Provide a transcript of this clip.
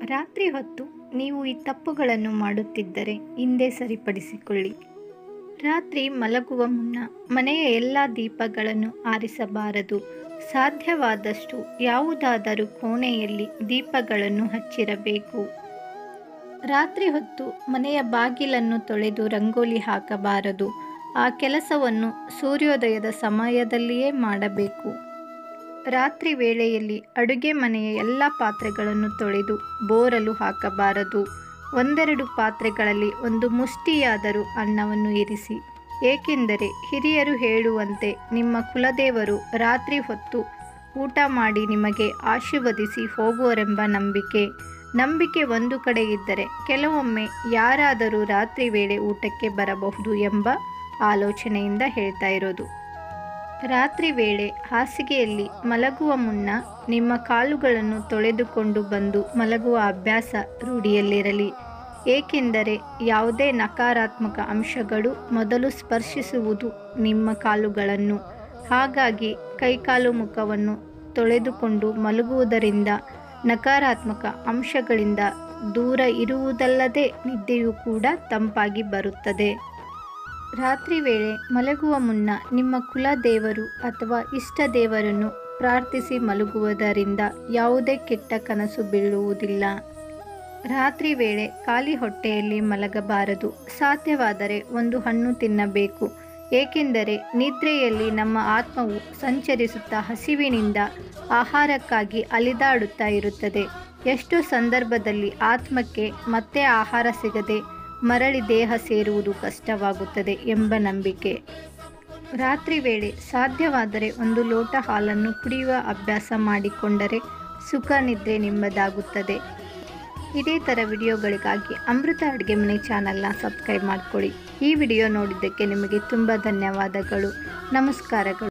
ರಾತ್ರಿ ಹೊತ್ತು ನೀವು ಈ ತಪ್ಪುಗಳನ್ನು ಮಾಡುತ್ತಿದ್ದರೆ ಹಿಂದೆ ಸರಿಪಡಿಸಿಕೊಳ್ಳಿ. ರಾತ್ರಿ ಮಲಗುವ ಮುನ್ನ ಮನೆಯ ಎಲ್ಲ ದೀಪಗಳನ್ನು ಆರಿಸಬಾರದು. ಸಾಧ್ಯವಾದಷ್ಟು ಯಾವುದಾದರೂ ಕೋಣೆಯಲ್ಲಿ ದೀಪಗಳನ್ನು ಹಚ್ಚಿರಬೇಕು. ರಾತ್ರಿ ಹೊತ್ತು ಮನೆಯ ಬಾಗಿಲನ್ನು ತೊಳೆದು ರಂಗೋಲಿ ಹಾಕಬಾರದು. ಆ ಕೆಲಸವನ್ನು ಸೂರ್ಯೋದಯದ ಸಮಯದಲ್ಲಿಯೇ ಮಾಡಬೇಕು. ರಾತ್ರಿ ವೇಳೆಯಲ್ಲಿ ಅಡುಗೆ ಮನೆಯ ಎಲ್ಲ ಪಾತ್ರೆಗಳನ್ನು ತೊಳೆದು ಬೋರಲು ಹಾಕಬಾರದು. ಒಂದೆರಡು ಪಾತ್ರೆಗಳಲ್ಲಿ ಒಂದು ಮುಷ್ಟಿಯಾದರೂ ಅನ್ನವನ್ನು ಇರಿಸಿ. ಏಕೆಂದರೆ ಹಿರಿಯರು ಹೇಳುವಂತೆ ನಿಮ್ಮ ಕುಲದೇವರು ರಾತ್ರಿ ಹೊತ್ತು ಊಟ ಮಾಡಿ ನಿಮಗೆ ಆಶೀರ್ವದಿಸಿ ಹೋಗುವರೆಂಬ ನಂಬಿಕೆ ಒಂದು ಕಡೆ ಇದ್ದರೆ, ಕೆಲವೊಮ್ಮೆ ಯಾರಾದರೂ ರಾತ್ರಿ ವೇಳೆ ಊಟಕ್ಕೆ ಬರಬಹುದು ಎಂಬ ಆಲೋಚನೆಯಿಂದ ಹೇಳ್ತಾ ಇರೋದು. ರಾತ್ರಿ ವೇಳೆ ಹಾಸಿಗೆಯಲ್ಲಿ ಮಲಗುವ ಮುನ್ನ ನಿಮ್ಮ ಕಾಲುಗಳನ್ನು ತೊಳೆದುಕೊಂಡು ಬಂದು ಮಲಗುವ ಅಭ್ಯಾಸ ರೂಢಿಯಲ್ಲಿರಲಿ. ಏಕೆಂದರೆ ಯಾವುದೇ ನಕಾರಾತ್ಮಕ ಅಂಶಗಳು ಮೊದಲು ಸ್ಪರ್ಶಿಸುವುದು ನಿಮ್ಮ ಕಾಲುಗಳನ್ನು. ಹಾಗಾಗಿ ಕೈಕಾಲು ಮುಖವನ್ನು ತೊಳೆದುಕೊಂಡು ಮಲಗುವುದರಿಂದ ನಕಾರಾತ್ಮಕ ಅಂಶಗಳಿಂದ ದೂರ ಇರುವುದಲ್ಲದೆ ನಿದ್ದೆಯೂ ಕೂಡ ತಂಪಾಗಿ ಬರುತ್ತದೆ. ರಾತ್ರಿ ವೇಳೆ ಮಲಗುವ ಮುನ್ನ ನಿಮ್ಮ ಕುಲ ದೇವರು ಅಥವಾ ಇಷ್ಟ ದೇವರನ್ನು ಪ್ರಾರ್ಥಿಸಿ ಮಲಗುವುದರಿಂದ ಯಾವುದೇ ಕೆಟ್ಟ ಕನಸು ಬೀಳುವುದಿಲ್ಲ. ರಾತ್ರಿ ವೇಳೆ ಖಾಲಿ ಹೊಟ್ಟೆಯಲ್ಲಿ ಮಲಗಬಾರದು. ಸಾಧ್ಯವಾದರೆ ಒಂದು ಹಣ್ಣು ತಿನ್ನಬೇಕು. ಏಕೆಂದರೆ ನಿದ್ರೆಯಲ್ಲಿ ನಮ್ಮ ಆತ್ಮವು ಸಂಚರಿಸುತ್ತಾ ಹಸಿವಿನಿಂದ ಆಹಾರಕ್ಕಾಗಿ ಅಲಿದಾಡುತ್ತಾ ಇರುತ್ತದೆ. ಎಷ್ಟೋ ಸಂದರ್ಭದಲ್ಲಿ ಆತ್ಮಕ್ಕೆ ಮತ್ತೆ ಆಹಾರ ಸಿಗದೆ ಮರಳಿ ದೇಹ ಸೇರುವುದು ಕಷ್ಟವಾಗುತ್ತದೆ ಎಂಬ ನಂಬಿಕೆ. ರಾತ್ರಿ ವೇಳೆ ಸಾಧ್ಯವಾದರೆ ಒಂದು ಲೋಟ ಹಾಲನ್ನು ಕುಡಿಯುವ ಅಭ್ಯಾಸ ಮಾಡಿಕೊಂಡರೆ ಸುಖ ನಿದ್ರೆ ನಿಮ್ಮದಾಗುತ್ತದೆ. ಇದೇ ಥರ ವಿಡಿಯೋಗಳಿಗಾಗಿ ಅಮೃತ ಅಡುಗೆ ಮನೆ ಚಾನಲ್ನ ಸಬ್ಸ್ಕ್ರೈಬ್ ಮಾಡಿಕೊಳ್ಳಿ. ಈ ವಿಡಿಯೋ ನೋಡಿದ್ದಕ್ಕೆ ನಿಮಗೆ ತುಂಬ ಧನ್ಯವಾದಗಳು. ನಮಸ್ಕಾರಗಳು.